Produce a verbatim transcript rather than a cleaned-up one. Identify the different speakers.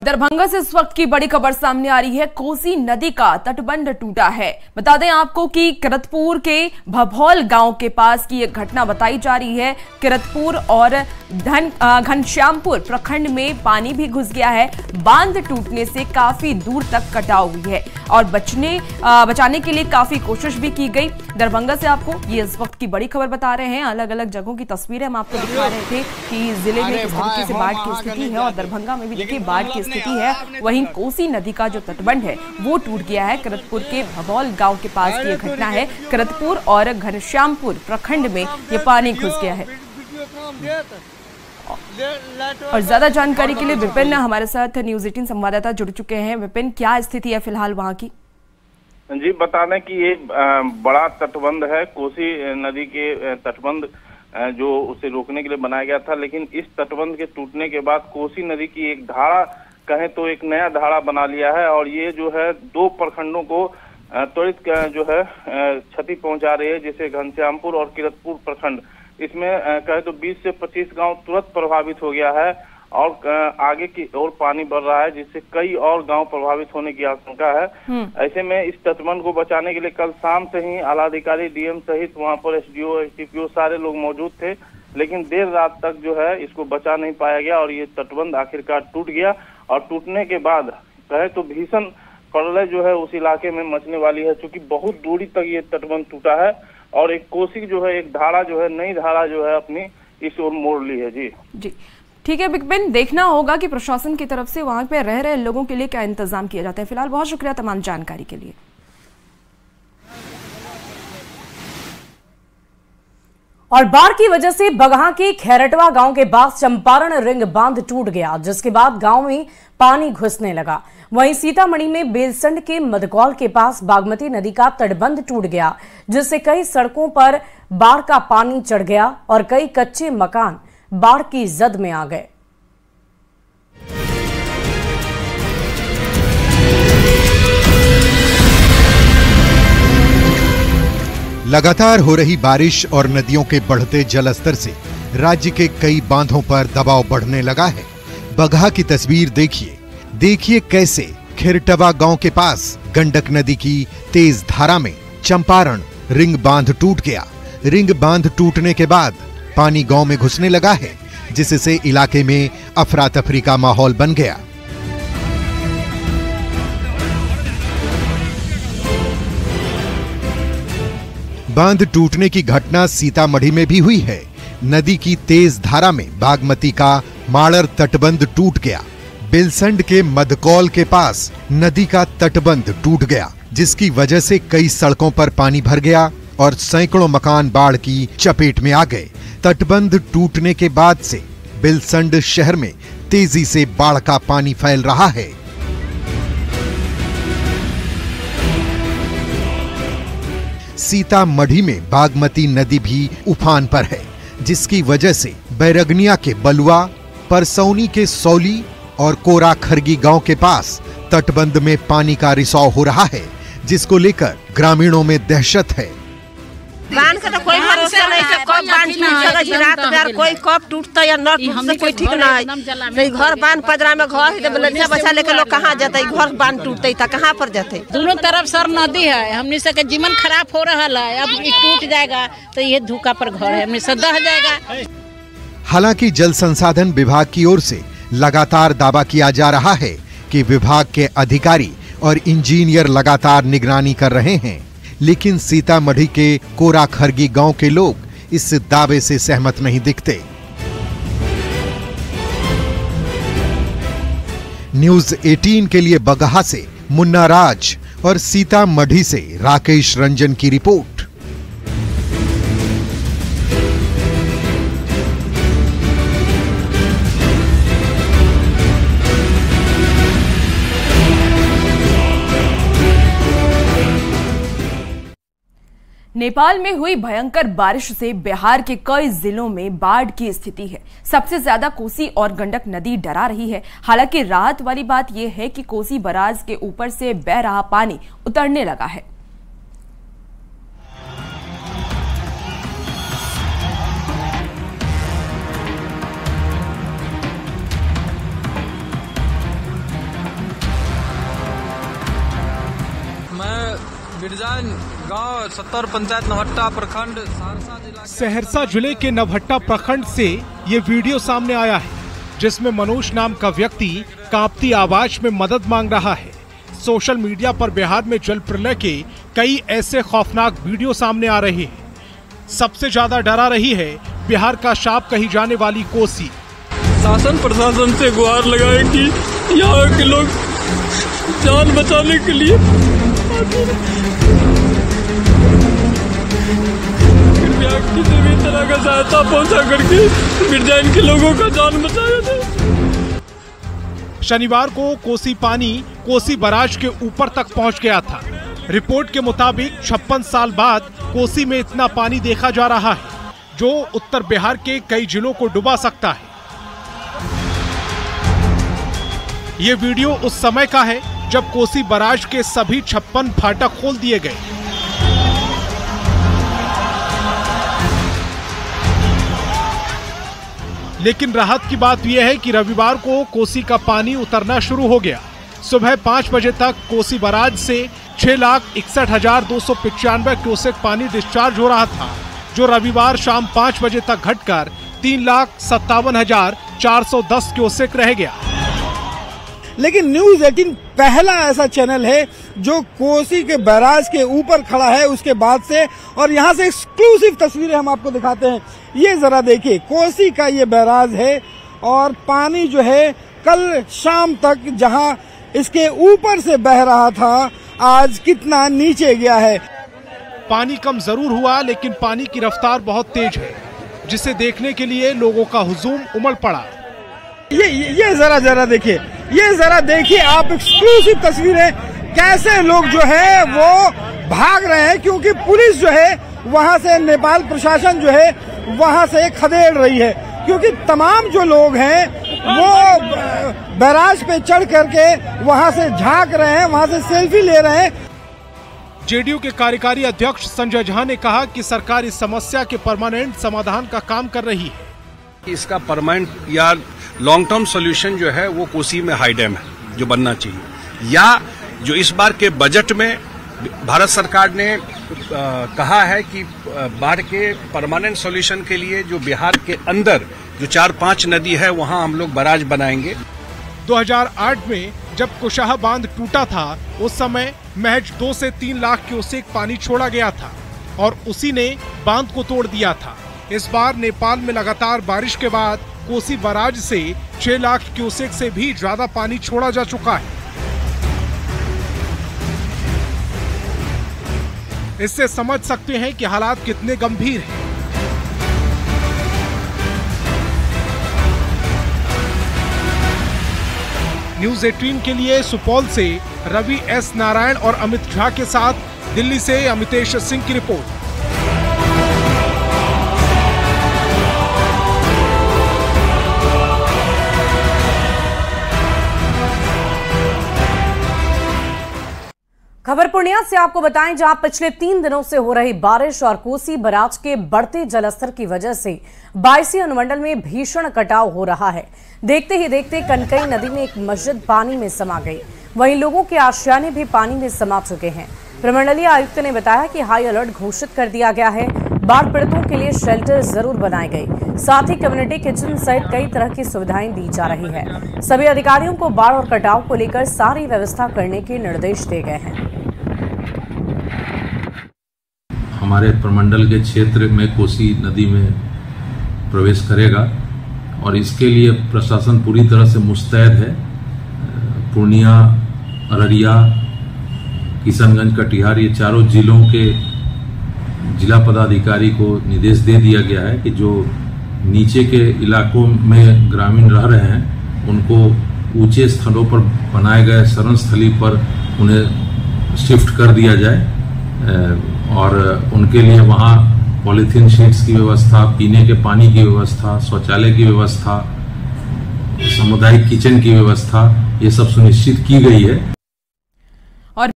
Speaker 1: दरभंगा से इस वक्त की बड़ी खबर सामने आ रही है। कोसी नदी का तटबंध टूटा है। बता दें आपको कि किरतपुर के भभौल गांव के पास की एक घटना बताई जा रही है। किरतपुर और धन घनश्यामपुर प्रखंड में पानी भी घुस गया है। बांध टूटने से काफी दूर तक कटाव हुई है और बचने आ, बचाने के लिए काफी कोशिश भी की गई। दरभंगा से आपको ये इस वक्त की बड़ी खबर बता रहे हैं। अलग अलग जगहों की तस्वीरें हम आपको दिखा रहे थे कि जिले में किस तरीके से बाढ़ की स्थिति है और दरभंगा में भी देखिए बाढ़ की स्थिति है। वहीं कोसी नदी का जो तटबंध है वो टूट गया है। किरतपुर के भभौल गांव के पास की यह घटना है। किरतपुर और घनश्यामपुर प्रखंड में ये पानी घुस गया है। और ज्यादा जानकारी के लिए विपिन हमारे साथ न्यूज एटीन संवाददाता जुड़ चुके हैं। विपिन, क्या स्थिति है फिलहाल वहां की?
Speaker 2: जी, बता दें कि ये बड़ा तटबंध है। कोसी नदी के तटबंध जो उसे रोकने के लिए बनाया गया था, लेकिन इस तटबंध के टूटने के बाद कोसी नदी की एक धारा कहें तो एक नया धारा बना लिया है और ये जो है दो प्रखंडों को त्वरित जो है क्षति पहुंचा रही है, जैसे घनश्यामपुर और किरतपुर प्रखंड। इसमें कहे तो बीस से पच्चीस गांव तुरंत प्रभावित हो गया है और आगे की ओर पानी बढ़ रहा है, जिससे कई और गांव प्रभावित होने की आशंका है। ऐसे में इस तटबंध को बचाने के लिए कल शाम से ही आलाधिकारी डीएम सहित वहां पर एसडीओ एसडीपीओ सारे लोग मौजूद थे, लेकिन देर रात तक जो है इसको बचा नहीं पाया गया और ये तटबंध आखिरकार टूट गया। और टूटने के बाद कहे तो भीषण प्रलय जो है उस इलाके में मचने वाली है, क्योंकि बहुत दूरी तक ये तटबंध टूटा है और एक कोसी जो है एक धारा जो है नई धारा जो है अपनी इस ओर मोड़ ली है। जी
Speaker 1: जी ठीक है विपिन, देखना होगा कि प्रशासन की तरफ से वहां पे रह रहे लोगों के लिए क्या इंतजाम किया जाता है। फिलहाल बहुत शुक्रिया तमाम जानकारी के लिए।
Speaker 3: और बाढ़ की वजह से बगहा के खैरटवा गांव के पास चंपारण रिंग बांध टूट गया, जिसके बाद गांव में पानी घुसने लगा। वहीं सीतामढ़ी में बेलसंड के मदकौल के पास बागमती नदी का तटबंध टूट गया, जिससे कई सड़कों पर बाढ़ का पानी चढ़ गया और कई कच्चे मकान बाढ़ की जद में आ गए।
Speaker 4: लगातार हो रही बारिश और नदियों के बढ़ते जलस्तर से राज्य के कई बांधों पर दबाव बढ़ने लगा है। बगहा की तस्वीर देखिए देखिए कैसे खिरटवा गांव के पास गंडक नदी की तेज धारा में चंपारण रिंग बांध टूट गया। रिंग बांध टूटने के बाद पानी गांव में घुसने लगा है, जिससे इलाके में अफरा तफरी का माहौल बन गया। बांध टूटने की घटना सीतामढ़ी में भी हुई है। नदी की तेज धारा में बागमती का माड़र तटबंध टूट गया। बेलसंड के मदकौल के पास नदी का तटबंध टूट गया, जिसकी वजह से कई सड़कों पर पानी भर गया और सैकड़ों मकान बाढ़ की चपेट में आ गए। तटबंध टूटने के बाद से बेलसंड शहर में तेजी से बाढ़ का पानी फैल रहा है। सीतामढ़ी में बागमती नदी भी उफान पर है, जिसकी वजह से बैरगनिया के बलुआ, परसौनी के सौली और कोरा खरगी गांव के पास तटबंध में पानी का रिसाव हो रहा है, जिसको लेकर ग्रामीणों में दहशत है।
Speaker 5: बांध का तो कोई भरोसा नहीं है, कब बांध टूटेगा जी, रात भर कोई कब टूटता या न टूटता कोई ठीक नहीं है। घर बांध पदरा में घर जब लड़का बच्चा लेकर लोग कहाँ जाते, घर बांध टूटते था कहाँ पर जाते।
Speaker 6: दोनों तरफ सर नदी है, हमने से जीवन खराब हो रहा है। अब टूट जाएगा तो ये धूका पर घर है, हमने से दह जाएगा।
Speaker 4: हालांकि जल संसाधन विभाग की ओर से लगातार दावा किया जा रहा है कि विभाग के अधिकारी और इंजीनियर लगातार निगरानी कर रहे हैं, लेकिन सीतामढ़ी के कोरा खरगी गांव के लोग इस दावे से सहमत नहीं दिखते। न्यूज अठारह के लिए बगहा से मुन्ना राज और सीतामढ़ी से राकेश रंजन की रिपोर्ट।
Speaker 1: नेपाल में हुई भयंकर बारिश से बिहार के कई जिलों में बाढ़ की स्थिति है। सबसे ज्यादा कोसी और गंडक नदी डरा रही है। हालांकि राहत वाली बात यह है कि कोसी बराज के ऊपर से बह रहा पानी उतरने लगा है।
Speaker 7: बिरजान गांव सत्तर पंचायत नवहट्टा प्रखंड सहरसा जिला
Speaker 8: सहरसा जिले के नवहट्टा प्रखंड से ये वीडियो सामने आया है, जिसमें मनोज नाम का व्यक्ति कांपती आवाज में मदद मांग रहा है। सोशल मीडिया पर बिहार में जल प्रलय के कई ऐसे खौफनाक वीडियो सामने आ रहे हैं। सबसे ज्यादा डरा रही है बिहार का शाप कही जाने वाली कोसी।
Speaker 7: शासन प्रशासन से गुहार लगाए कि यहाँ के लोग जान बचाने के लिए कृपया किसी भी तरह का सहायता पहुँचा करके बिरजाइन के लोगों का जान बचाया जाए।
Speaker 8: शनिवार को कोसी पानी कोसी बराज के ऊपर तक पहुंच गया था। रिपोर्ट के मुताबिक छप्पन साल बाद कोसी में इतना पानी देखा जा रहा है, जो उत्तर बिहार के कई जिलों को डुबा सकता है। ये वीडियो उस समय का है जब कोसी बराज के सभी छप्पन फाटक खोल दिए गए। लेकिन राहत की बात यह है कि रविवार को कोसी का पानी उतरना शुरू हो गया। सुबह पाँच बजे तक कोसी बराज से छह लाख इकसठ हजार दो सौ पिचानवे क्यूसेक पानी डिस्चार्ज हो रहा था, जो रविवार शाम पाँच बजे तक घटकर तीन लाख सत्तावन हजार चार सौ दस क्यूसेक रह गया।
Speaker 9: लेकिन न्यूज अठारह पहला ऐसा चैनल है जो कोसी के बैराज के ऊपर खड़ा है उसके बाद से, और यहाँ से एक्सक्लूसिव तस्वीरें हम आपको दिखाते हैं। ये जरा देखिए, कोसी का ये बैराज है और पानी जो है कल शाम तक जहाँ इसके ऊपर से बह रहा था, आज कितना नीचे गया है।
Speaker 8: पानी कम जरूर हुआ, लेकिन पानी की रफ्तार बहुत तेज है, जिसे देखने के लिए लोगों का हुजूम उमड़ पड़ा।
Speaker 9: ये ये जरा जरा देखिए, ये जरा देखिए आप एक्सक्लूसिव तस्वीरें, कैसे लोग जो है वो भाग रहे हैं, क्योंकि पुलिस जो है वहां से, नेपाल प्रशासन जो है वहां से खदेड़ रही है, क्योंकि तमाम जो लोग हैं वो बैराज पे चढ़ करके वहां से झांक रहे हैं, वहां से सेल्फी ले रहे हैं।
Speaker 8: जेडीयू के कार्यकारी अध्यक्ष संजय झा ने कहा कि सरकार इस समस्या के परमानेंट समाधान का काम कर रही है।
Speaker 10: इसका परमानेंट या लॉन्ग टर्म सॉल्यूशन जो है वो कोसी में हाई डैम है जो बनना चाहिए, या जो इस बार के बजट में भारत सरकार ने आ, कहा है कि बाढ़ के परमानेंट सॉल्यूशन के लिए जो बिहार के अंदर जो चार पांच नदी है वहां हम लोग बराज बनाएंगे।
Speaker 8: दो हज़ार आठ में जब कुशाहा बांध टूटा था, उस समय महज दो से तीन लाख क्यूसेक पानी छोड़ा गया था और उसी ने बांध को तोड़ दिया था। इस बार नेपाल में लगातार बारिश के बाद कोसी बराज से छह लाख क्यूसेक से भी ज्यादा पानी छोड़ा जा चुका है। इससे समझ सकते हैं कि हालात कितने गंभीर हैं। न्यूज अठारह के लिए सुपौल से रवि एस नारायण और अमित झा के साथ दिल्ली से अमितेश सिंह की रिपोर्ट।
Speaker 3: खबर पूर्णिया से आपको बताएं, जहां पिछले तीन दिनों से हो रही बारिश और कोसी बराज के बढ़ते जलस्तर की वजह से बायसी अनुमंडल में भीषण कटाव हो रहा है। देखते ही देखते कनकई नदी में एक मस्जिद पानी में समा गई, वहीं लोगों के आशियाने भी पानी में समा चुके हैं। प्रमंडलीय आयुक्त ने बताया कि हाई अलर्ट घोषित कर दिया गया है। बाढ़ पीड़ितों के लिए शेल्टर जरूर बनाए गए, साथ ही कम्युनिटी किचन सहित कई तरह की सुविधाएं दी जा रही है। सभी अधिकारियों को बाढ़ और कटाव को लेकर सारी व्यवस्था करने के निर्देश दिए गए हैं।
Speaker 11: हमारे प्रमंडल के क्षेत्र में कोसी नदी में प्रवेश करेगा और इसके लिए प्रशासन पूरी तरह से मुस्तैद है। पूर्णिया, अररिया, किशनगंज, कटिहार, ये चारों जिलों के जिला पदाधिकारी को निर्देश दे दिया गया है कि जो नीचे के इलाकों में ग्रामीण रह रहे हैं उनको ऊंचे स्थलों पर बनाए गए शरण स्थली पर उन्हें शिफ्ट कर दिया जाए और उनके लिए वहाँ पॉलीथीन शीट्स की व्यवस्था, पीने के पानी की व्यवस्था, शौचालय की व्यवस्था, सामुदायिक किचन की व्यवस्था, ये सब सुनिश्चित की गई है।